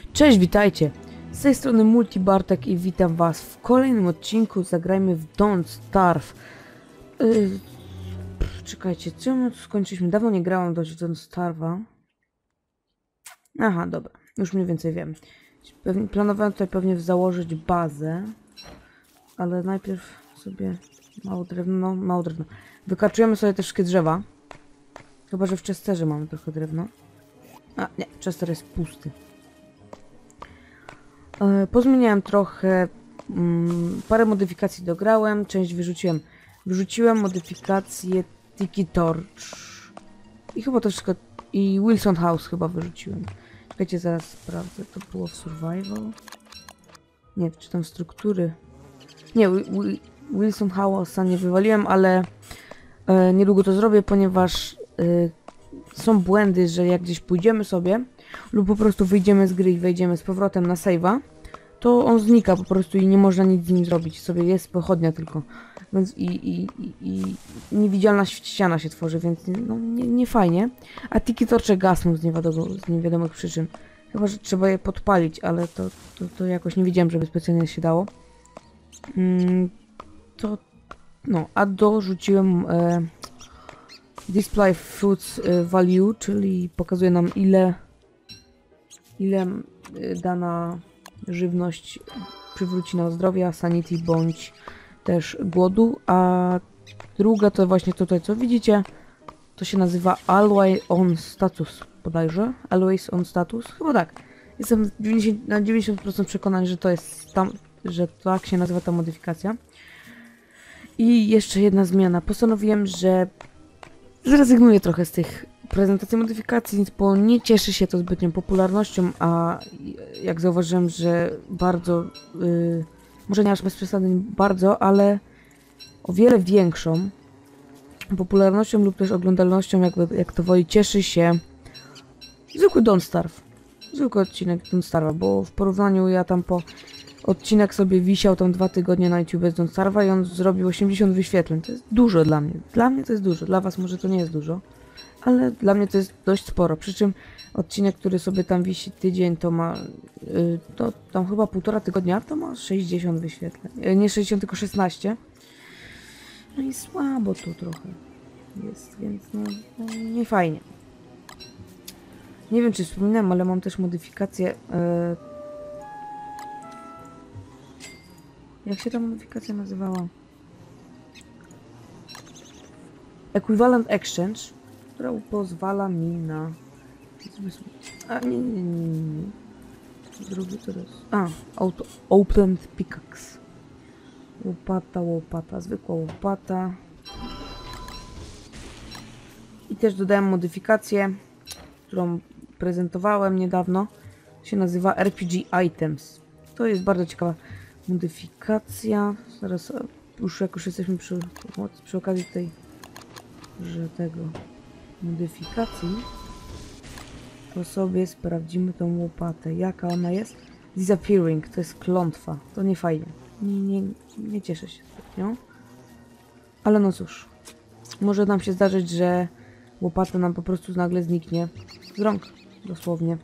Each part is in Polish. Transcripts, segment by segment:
Cześć, witajcie! Z tej strony Multibartek i witam was w kolejnym odcinku. Zagrajmy w Don't Starve. Czekajcie, co my tu skończyliśmy? Dawno nie grałem do Don't Starve'a. Aha, dobra, już mniej więcej wiem. Planowałem tutaj pewnie założyć bazę, ale najpierw sobie mało drewno. Wykarczujemy sobie te wszystkie drzewa. Chyba, że w Chesterze mamy trochę drewna. A, nie, Chester jest pusty. Pozmieniałem trochę, parę modyfikacji dograłem, część wyrzuciłem. Wyrzuciłem modyfikację Tiki Torch. I chyba to wszystko, i Wilson House chyba wyrzuciłem. Czekajcie, zaraz sprawdzę, to było w Survival? Nie, czy tam struktury. Nie, Wilson House'a nie wywaliłem, ale niedługo to zrobię, ponieważ są błędy, że jak gdzieś pójdziemy sobie lub po prostu wyjdziemy z gry i wejdziemy z powrotem na save'a, to on znika po prostu i nie można nic z nim zrobić. Sobie jest pochodnia tylko. Więc i niewidzialna ściana się tworzy, więc no, nie fajnie. A Tiki Torche gasną z niewiadomych przyczyn. Chyba, że trzeba je podpalić, ale to jakoś nie widziałem, żeby specjalnie się dało. A dorzuciłem Display Foods Value, czyli pokazuje nam ile dana żywność przywróci nam zdrowia, sanity bądź też głodu, a druga to właśnie tutaj, co widzicie, to się nazywa Always on Status bodajże. Always on Status? Chyba tak. Jestem na 90% przekonany, że to jest tam, że tak się nazywa ta modyfikacja. I jeszcze jedna zmiana. Postanowiłem, że zrezygnuję trochę z tych prezentacji modyfikacji, bo nie cieszy się to zbytnią popularnością, a jak zauważyłem, że bardzo, może nie aż bez przesady bardzo, ale o wiele większą popularnością lub też oglądalnością, jak to woli, cieszy się zwykły Don't Starve. Zwykły odcinek Don't Starve'a, bo w porównaniu ja tam odcinek sobie wisiał tam 2 tygodnie na YouTube z Don't Starve'a i on zrobił 80 wyświetleń. To jest dużo dla mnie. Dla mnie to jest dużo. Dla was może to nie jest dużo. Ale dla mnie to jest dość sporo. Przy czym odcinek, który sobie tam wisi tydzień, to ma... to tam chyba 1,5 tygodnia, to ma 60 wyświetleń. Nie 60, tylko 16. No i słabo tu trochę jest, więc no nie fajnie. Nie wiem, czy wspominałem, ale mam też modyfikację... Jak się ta modyfikacja nazywała? Equivalent Exchange, która pozwala mi na... A, nie. Drugi to jest... A, Opened Pickaxe. Łopata, zwykła łopata. I też dodałem modyfikację, którą prezentowałem niedawno. Się nazywa RPG Items. To jest bardzo ciekawa modyfikacja. Zaraz już jak już jesteśmy przy okazji tego modyfikacji, to sobie sprawdzimy tą łopatę. Jaka ona jest? Disappearing, to jest klątwa. To nie fajnie. Nie cieszę się zbytnio. Ale no cóż. Może nam się zdarzyć, że łopata nam po prostu nagle zniknie z rąk. Dosłownie.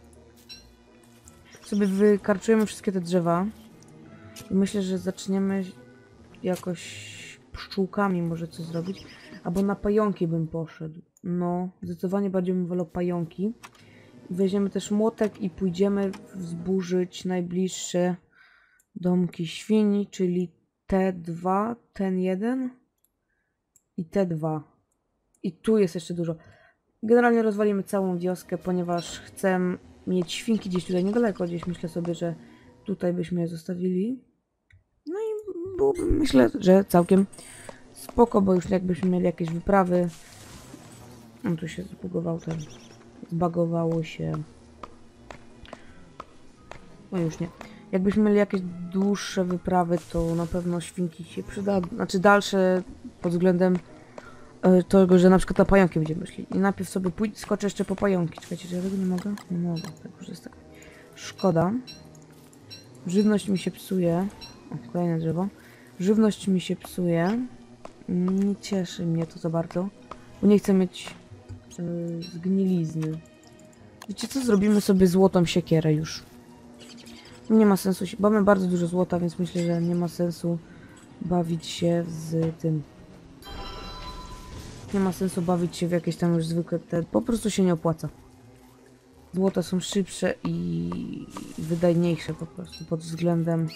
Sobie wykarczujemy wszystkie te drzewa. I myślę, że zaczniemy jakoś pszczółkami może coś zrobić. Albo na pająki bym poszedł. No, zdecydowanie bardziej bym wolał pająki. Weźmiemy też młotek i pójdziemy wzburzyć najbliższe domki świni, czyli T2, ten 1 i T2. I tu jest jeszcze dużo. Generalnie rozwalimy całą wioskę, ponieważ chcę mieć świnki gdzieś tutaj niedaleko. Gdzieś myślę sobie, że tutaj byśmy je zostawili. No i byłoby, myślę, że całkiem spoko, bo już jakbyśmy mieli jakieś wyprawy. No tu się zbagowało się. No już nie. Jakbyśmy mieli jakieś dłuższe wyprawy, to na pewno świnki się przyda. Znaczy dalsze pod względem tego, że na przykład na pająki będziemy szli. I najpierw sobie skoczę jeszcze po pająki. Czekajcie, czy ja tego nie mogę? Nie mogę, tak już jest tak. Szkoda. Żywność mi się psuje. O, kolejne drzewo. Żywność mi się psuje. Nie cieszy mnie to za bardzo, bo nie chcę mieć zgnilizny. Wiecie co? Zrobimy sobie złotą siekierę już. Nie ma sensu się... Mamy bardzo dużo złota, więc myślę, że nie ma sensu bawić się z tym. Nie ma sensu bawić się w jakieś tam już zwykłe te... Po prostu się nie opłaca. Złota są szybsze i wydajniejsze po prostu pod względem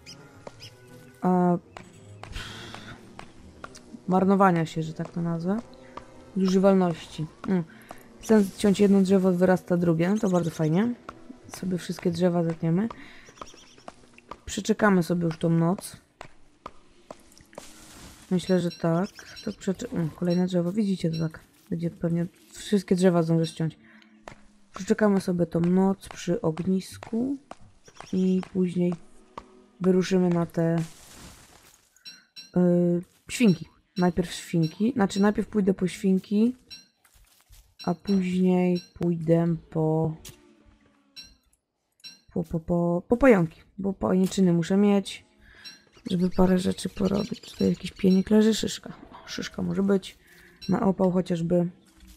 marnowania się, że tak to nazwę. Używalności. Chcąc ciąć jedno drzewo, wyrasta drugie. No to bardzo fajnie. Sobie wszystkie drzewa zetniemy. Przeczekamy sobie już tą noc. Myślę, że tak. To kolejne drzewo. Widzicie, to tak. Będzie pewnie wszystkie drzewa zdążę ściąć. Przeczekamy sobie tą noc przy ognisku. I później wyruszymy na te świnki. Najpierw świnki. Znaczy najpierw pójdę po świnki. A później pójdę po pająki. Bo pajęczyny muszę mieć, żeby parę rzeczy porobić. Tutaj jakiś pienik leży, szyszka. Szyszka może być. Na opał chociażby.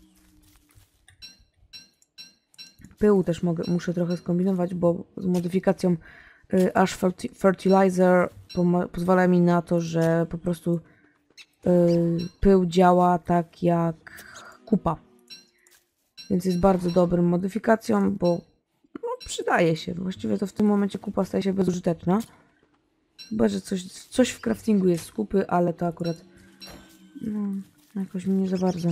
Pyłu też muszę trochę skombinować, bo z modyfikacją Ash Fertilizer pozwala mi na to, że po prostu pył działa tak jak kupa. Więc jest bardzo dobrą modyfikacją, bo no, przydaje się. Właściwie to w tym momencie kupa staje się bezużyteczna. Chyba, że coś w craftingu jest z kupy, ale to akurat no, jakoś mi nie za bardzo.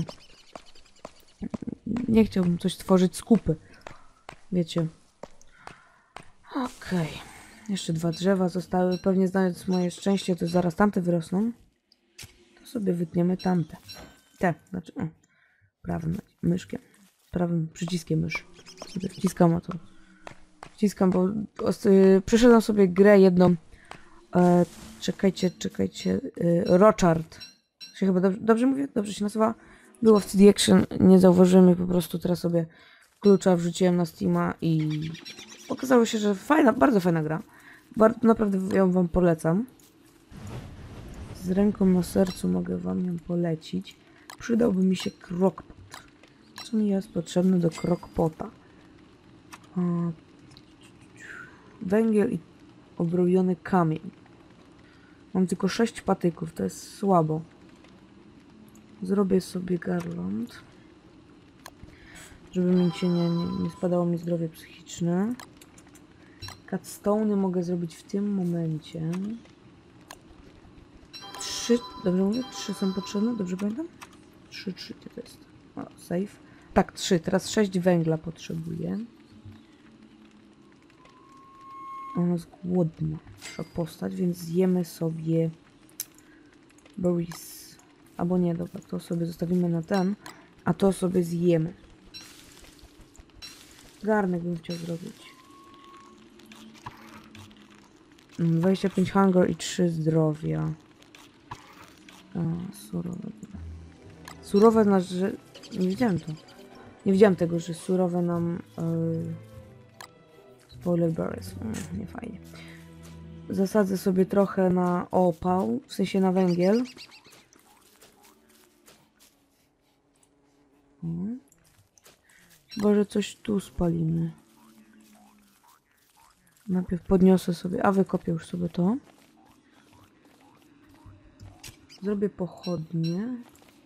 Nie chciałbym coś tworzyć z kupy. Wiecie. Okej. Jeszcze 2 drzewa zostały. Pewnie znając moje szczęście, to zaraz tamte wyrosną. To sobie wytniemy tamte. Te, znaczy prawym myszkiem. Prawym przyciskiem mysz. Sobie wciskam, a to wciskam, bo przeszedłem sobie grę jedną. Czekajcie. Rochard. Się chyba dobrze mówię? Dobrze się nazywa? Było w CD Action, nie zauważyłem, po prostu teraz sobie klucza wrzuciłem na Steama i okazało się, że fajna, bardzo fajna gra. Naprawdę ją wam polecam. Z ręką na sercu mogę wam ją polecić. Przydałby mi się crockpot. Co mi jest potrzebne do crockpota? Węgiel i obrojony kamień. Mam tylko 6 patyków, to jest słabo. Zrobię sobie garland. Żeby mi się nie spadało mi zdrowie psychiczne. Cutstone'y mogę zrobić w tym momencie. 3, dobrze mówię? 3 są potrzebne, dobrze pamiętam? 3 to jest. O, save. Tak, 3, teraz 6 węgla potrzebuję. Ona jest głodna, nasza postać, więc zjemy sobie berries. Albo nie, dobra, to sobie zostawimy na ten, a to sobie zjemy. Garnek bym chciał zrobić. 25 hunger i 3 zdrowia. Surowe. Surowe znaczy, że... Nie widziałem to. Nie widziałem tego, że surowe nam... Spoiler berries. Nie fajnie. Zasadzę sobie trochę na opał, w sensie na węgiel. Chyba, że coś tu spalimy. Najpierw podniosę sobie, a wykopię już sobie to. Zrobię pochodnie.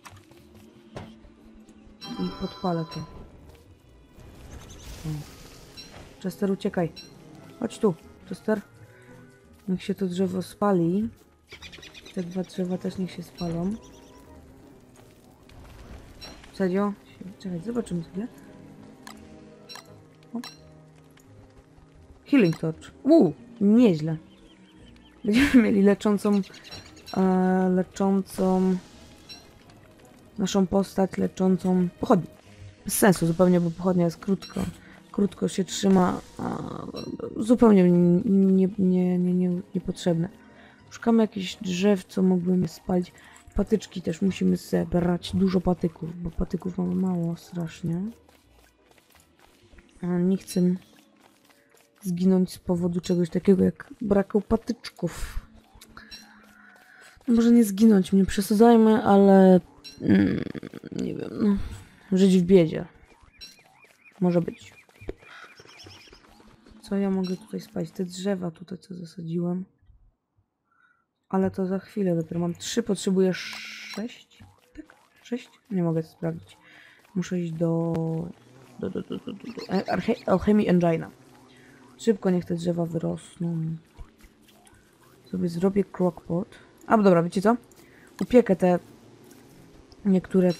I podpalę to. Chester, uciekaj. Chodź tu, Chester. Niech się to drzewo spali. Te 2 drzewa też niech się spalą. Serio? Czekaj, zobaczymy sobie. O. Healing Torch. Nieźle. Będziemy mieli leczącą naszą postać, leczącą pochodnię. Bez sensu zupełnie, bo pochodnia jest krótko się trzyma, zupełnie niepotrzebne. Szukamy jakichś drzew, co mogłyby spalić. Patyczki też musimy zebrać, dużo patyków, bo patyków mamy mało strasznie. Nie chcę zginąć z powodu czegoś takiego jak braku patyczków. Może nie zginąć, nie przesadzajmy, ale nie wiem, no, żyć w biedzie. Może być. Co ja mogę tutaj spalić? Te drzewa tutaj, co zasadziłem. Ale to za chwilę dopiero. Mam 3, potrzebuję 6. Tak? 6? Nie mogę to sprawdzić. Muszę iść do Alchemy Engina. Szybko niech te drzewa wyrosną. Sobie zrobię crockpot. A, dobra, wiecie co? Upiekę niektóre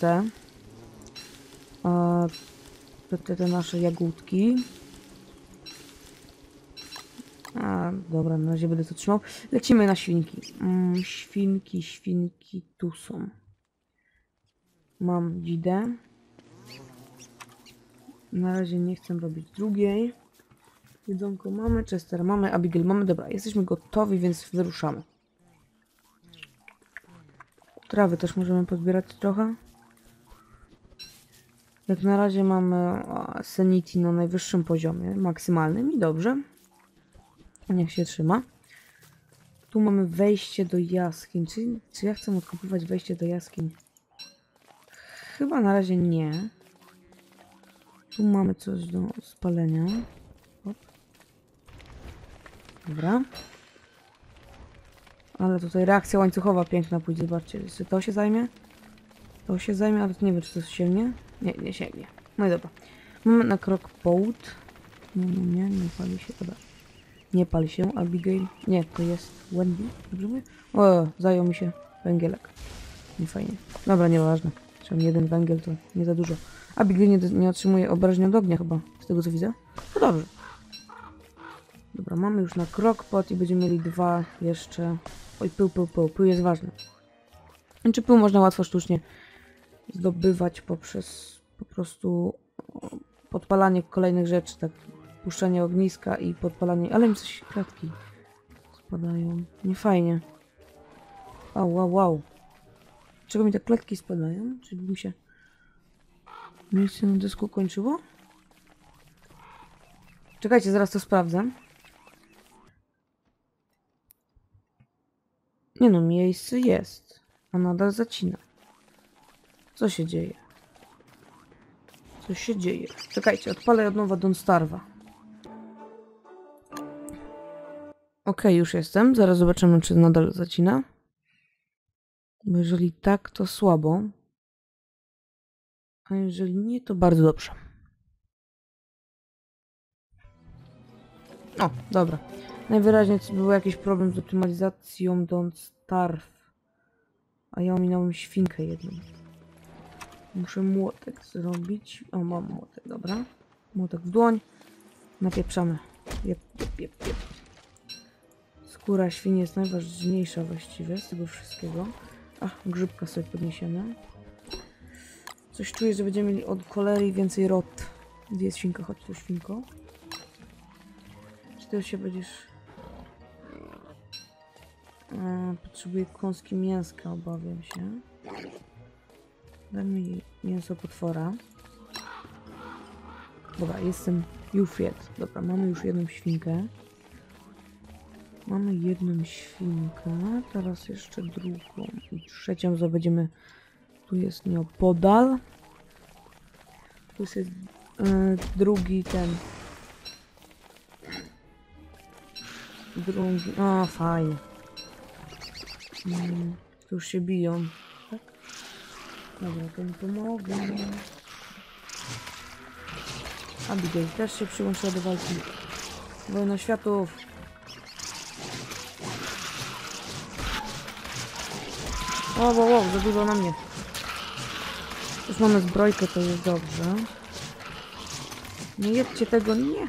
te nasze jagódki. A, dobra, na razie będę to trzymał. Lecimy na świnki. Świnki tu są. Mam dzidę. Na razie nie chcę robić drugiej. Jedzonko mamy, Chester mamy, Abigail mamy. Dobra, jesteśmy gotowi, więc wyruszamy. Trawy też możemy pozbierać trochę. Jak na razie mamy sanity na najwyższym poziomie, maksymalnym i dobrze. Niech się trzyma. Tu mamy wejście do jaskiń. Czy ja chcę odkopywać wejście do jaskiń? Chyba na razie nie. Tu mamy coś do spalenia. Hop. Dobra. Ale tutaj reakcja łańcuchowa piękna pójdzie. Zobaczcie, czy to się zajmie? To się zajmie, ale nie wiem, czy to sięgnie. Nie, nie sięgnie. No i dobra. Mamy na crockpot. Nie pali się. Dobra. Nie pali się, Abigail. Nie, to jest Wendy. Dobrze mówię? O, zajął mi się węgielek. Nie fajnie. Dobra, nieważne. Trzeba jeden węgiel, to nie za dużo. Abigail nie otrzymuje obrażeń od ognia chyba, z tego co widzę. To dobrze. Dobra, mamy już na crockpot i będziemy mieli 2 jeszcze. Oj, pył. Pył jest ważny. Czy pył można łatwo sztucznie zdobywać poprzez po prostu podpalanie kolejnych rzeczy, tak puszczanie ogniska i podpalanie, ale mi coś klatki spadają. Nie fajnie. Wow. Czego mi te klatki spadają? Czy mi się miejsce na dysku kończyło? Czekajcie, zaraz to sprawdzę. Nie no, miejsce jest, a nadal zacina. Co się dzieje? Co się dzieje? Czekajcie, odpalę od nowa Don't Starve'a. Okej, już jestem. Zaraz zobaczymy, czy nadal zacina. Bo jeżeli tak, to słabo. A jeżeli nie, to bardzo dobrze. O, dobra. Najwyraźniej był jakiś problem z optymalizacją Don't Starve. A ja ominąłem świnkę jedną. Muszę młotek zrobić. O, mam młotek, dobra. Młotek w dłoń. Napieprzamy. Jep. Skóra świni jest najważniejsza właściwie z tego wszystkiego. Ach, grzybka sobie podniesiemy. Coś czuję, że będziemy mieli od cholery więcej rot. Gdzie jest świnka? Chodź tu, świnko. Czy ty się będziesz... potrzebuję kąski mięska, obawiam się. Daj mi mięso potwora. Dobra, jestem już fed. Dobra, mamy już jedną świnkę. Mamy jedną świnkę. Teraz jeszcze drugą i trzecią zdobędziemy. Tu jest nieopodal. Tu jest drugi ten. Drugi. O, fajnie. Tu już się biją. Tak? Dobra, to mi pomogę. Abigail też się przyłączyła do walki. Wojna światów. Wow, za dużo na mnie. Już mamy zbrojkę, to jest dobrze. Nie jedzcie tego, nie.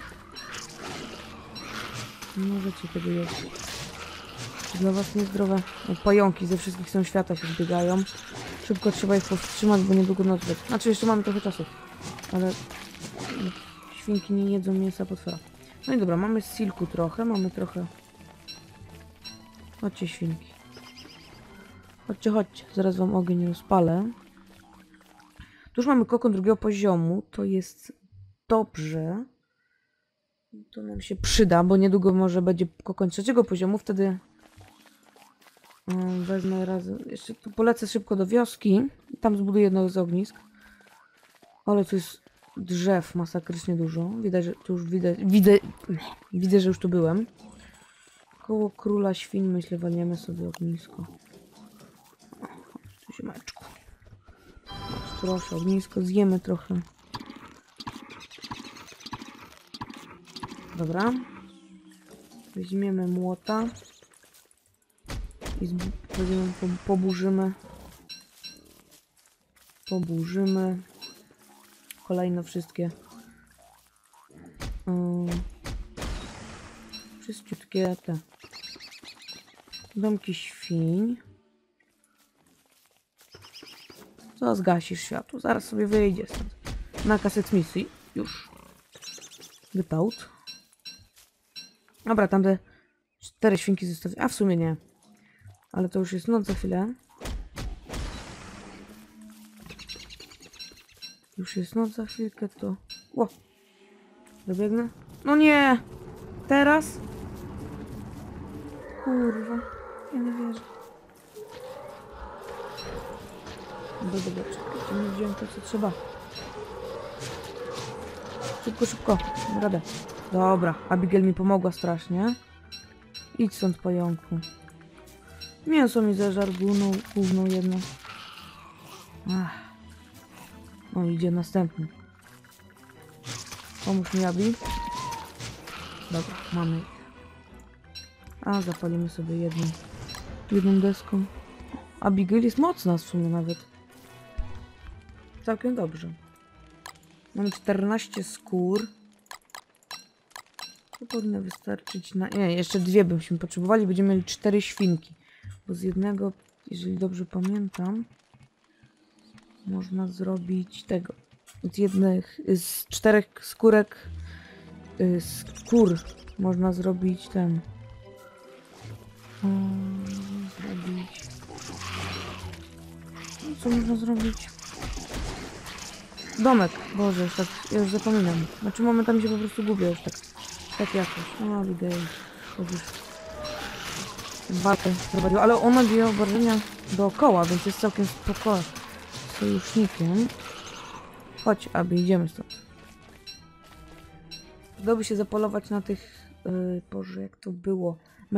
Nie możecie tego jeść. To dla was niezdrowe. O, pająki ze wszystkich stron świata się zbiegają. Szybko trzeba ich powstrzymać, bo niedługo noc będzie. Znaczy jeszcze mamy trochę czasu. Ale świnki nie jedzą mięsa potwora. No i dobra, mamy silku trochę, mamy trochę... Chodźcie świnki. Chodźcie. Zaraz wam ogień rozpalę. Tu już mamy kokon drugiego poziomu. To jest dobrze. To nam się przyda, bo niedługo może będzie kokon trzeciego poziomu. Wtedy wezmę razem... Jeszcze tu polecę szybko do wioski. Tam zbuduję jedno z ognisk. Ale to jest drzew masakrycznie dużo. Widać, że tu już widzę, że już tu byłem. Koło króla świń, myślę, walniemy sobie ognisko. Tu ziemeczku. Proszę, ognisko, zjemy trochę. Dobra. Weźmiemy młota. I poburzymy. Poburzymy. Kolejno wszystkie. Wszystkie te domki świń. Co zgasisz światło? Zaraz sobie wyjdzie stąd. Nakaz eksmisji. Już. Get out. Dobra, tam te 4 świnki zostawię. A w sumie nie. Ale to już jest noc za chwilę. Już jest noc za chwilkę, to... Ło! Dobiegnę? No nie! Teraz? Kurwa. Ja nie wierzę. Dobra, czekajcie, nie wziąłem to, co trzeba. Szybko, szybko. Mam radę. Dobra, Abigail mi pomogła strasznie. Idź stąd, pająku. Mięso mi zeżarł, główną jedno. Ach. No idzie następny. Pomóż mi, Abi. Dobra, mamy ich. A, zapalimy sobie jedną deską. Abigail jest mocna w sumie nawet. Całkiem dobrze. Mamy 14 skór. To powinno wystarczyć na... Nie, jeszcze 2 byśmy potrzebowali. Będziemy mieli 4 świnki. Bo z jednego, jeżeli dobrze pamiętam, można zrobić tego. Z 4 skórek skór można zrobić ten. Zrobić. Co można zrobić? Domek. Boże, już tak, ja już zapominam. Znaczy momentami się po prostu gubię już tak jakoś. No, Abigail. Walkę prowadziła, ale ona bije obrażenia dookoła, więc jest całkiem spokojna. Sojusznikiem. Chodź, Abi, idziemy stąd. Przydałoby się zapolować na tych, Boże, jak to było,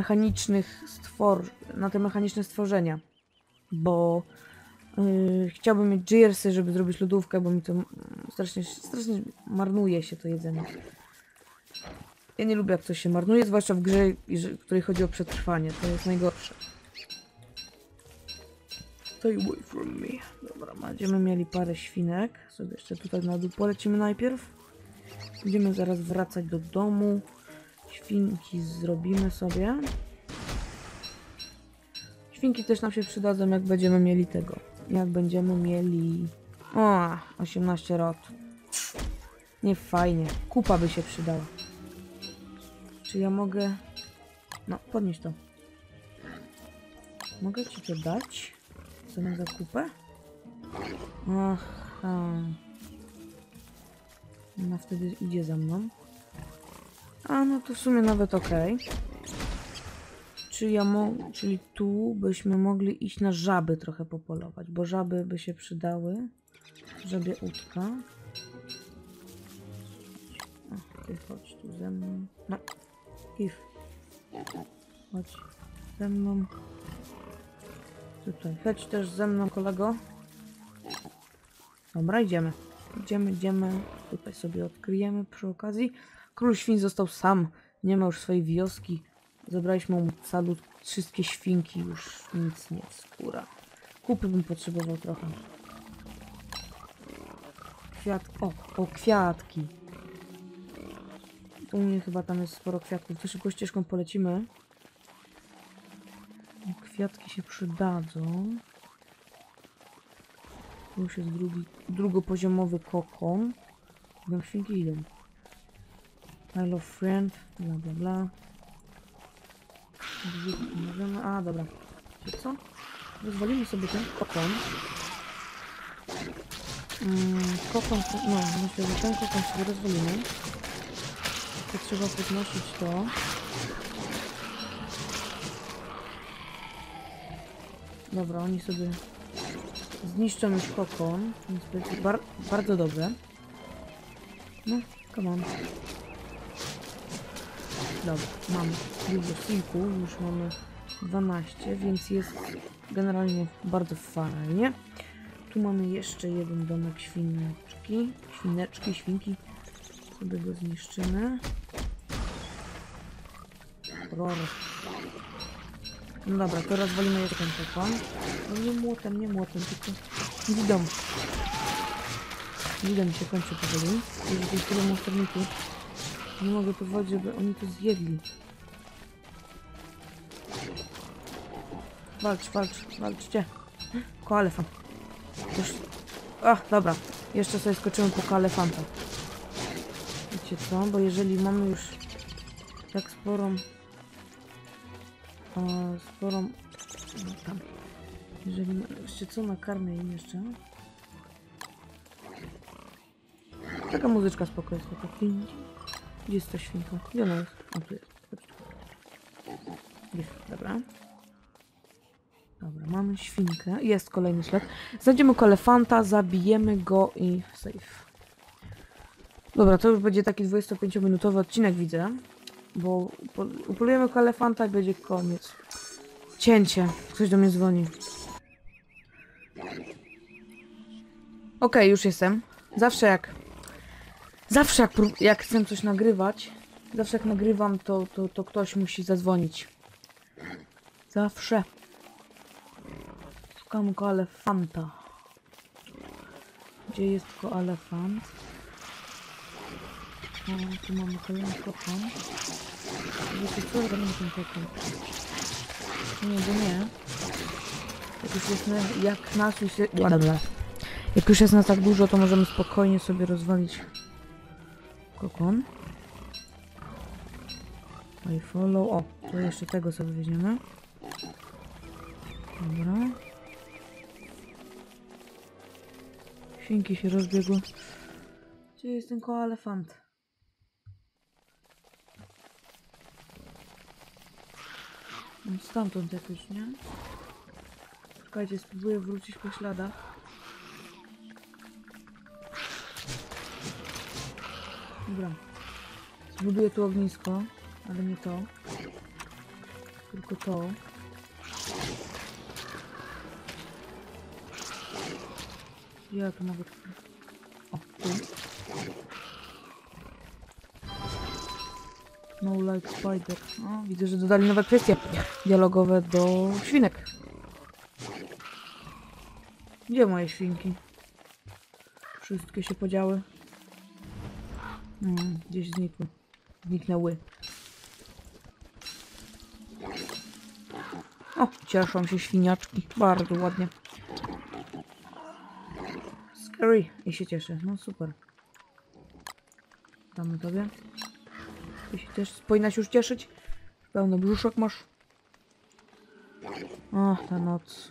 na te mechaniczne stworzenia. Bo chciałbym mieć Gearsy, żeby zrobić lodówkę, bo mi to strasznie marnuje się to jedzenie. Ja nie lubię, jak coś się marnuje, zwłaszcza w grze, w której chodzi o przetrwanie. To jest najgorsze. Stay away from me. Dobra, będziemy mieli parę świnek. Sobie jeszcze tutaj na dół polecimy najpierw. Będziemy zaraz wracać do domu. Świnki zrobimy sobie. Świnki też nam się przydadzą, jak będziemy mieli tego. Jak będziemy mieli... O, 18 rot. Nie fajnie. Kupa by się przydała. Czy ja mogę... No, podnieś to. Mogę ci to dać? Co na zakupę? Aha. Ona wtedy idzie za mną. A, no to w sumie nawet okej. Czyli tu byśmy mogli iść na żaby trochę popolować, bo żaby by się przydały. Żabie łódka. O, ty chodź tu ze mną. No. If. Chodź ze mną. Tutaj. Chodź też ze mną, kolego. Dobra, idziemy. Idziemy. Tutaj sobie odkryjemy przy okazji. Król świń został sam. Nie ma już swojej wioski. Zabraliśmy mu salut. Wszystkie świnki. Już nic nie. Skóra. Kupy bym potrzebował trochę. O, kwiatki. U mnie chyba tam jest sporo kwiatków. To szybko ścieżką polecimy. Kwiatki się przydadzą. Tu już jest drugopoziomowy kokon. Tam świnki idą. I love friend. Bla bla bla. Możemy... A, dobra. Wiecie co? Rozwalimy sobie ten kokon. No, myślę, że ten kokon sobie rozwalimy. To trzeba podnosić to. Dobra, oni sobie zniszczą już kokon, więc będzie bardzo dobrze. No, come on. Dobra, mamy dużo silku, już mamy 12, więc jest generalnie bardzo fajnie. Tu mamy jeszcze jeden domek świneczki, świnki. Sobie go zniszczymy. Ror. No dobra, to rozwalimy jeszcze ten pokon. No nie młotem, tylko widzą. Widzę mi się kończy powoli. Jeżeli to jest tyle monsterników, nie mogę pozwolić, żeby oni to zjedli. Walczcie. Koalefant. Już... Ach, dobra. Jeszcze sobie skoczymy po koalefanta. Wiecie co? Bo jeżeli mamy już tak sporą... No tam. Jeżeli... Jeszcze co? Nakarmię im jeszcze. Taka muzyczka spoko jest. Gdzie jest ta świnka? Gdzie ona jest? O, tu jest. Jest, dobra. Dobra, mamy świnkę. Jest kolejny ślad. Znajdziemy koalefanta, zabijemy go i save. Dobra, to już będzie taki 25-minutowy odcinek, widzę. Bo upolujemy koalefanta i będzie koniec. Cięcie. Ktoś do mnie dzwoni. Okej, już jestem. Zawsze jak chcę coś nagrywać, zawsze jak nagrywam, to ktoś musi zadzwonić. Zawsze. Szukam koalefanta. Gdzie jest koalefant? O, tu mamy kolejny kokon. Wiecie co? Robimy ten kokon. Nie, bo nie. Jak już jest nas tak dużo, to możemy spokojnie sobie rozwalić kokon. I follow. O, to jeszcze tego sobie weźmiemy. Dobra. Świnki się rozbiegły. Gdzie jest ten koalefant? Stamtąd jakoś, nie? Czekajcie, spróbuję wrócić po śladach. Dobra. Zbuduję tu ognisko, ale nie to. Tylko to. Ja tu mogę... O, tu. No like spider. O, widzę, że dodali nowe kwestie dialogowe do świnek. Gdzie moje świnki? Wszystkie się podziały. Gdzieś znikły. Zniknęły. O, cieszą się świniaczki. Bardzo ładnie. Scary. I się cieszę. No super. Damy tobie. Ty się też powinnaś już cieszyć. Pełny brzuszek masz. O, ta noc.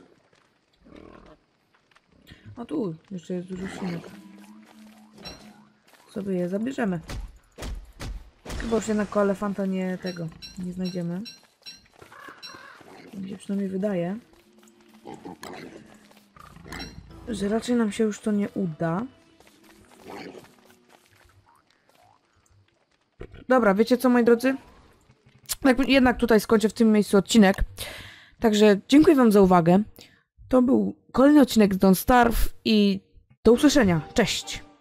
A tu jeszcze jest dużo świnek. Sobie je zabierzemy. Chyba już jednak koalefanta nie znajdziemy. Mi się przynajmniej wydaje, że raczej nam się już to nie uda. Dobra, wiecie co, moi drodzy? Jednak tutaj skończę w tym miejscu odcinek. Także dziękuję wam za uwagę. To był kolejny odcinek z Don't Starve i do usłyszenia. Cześć!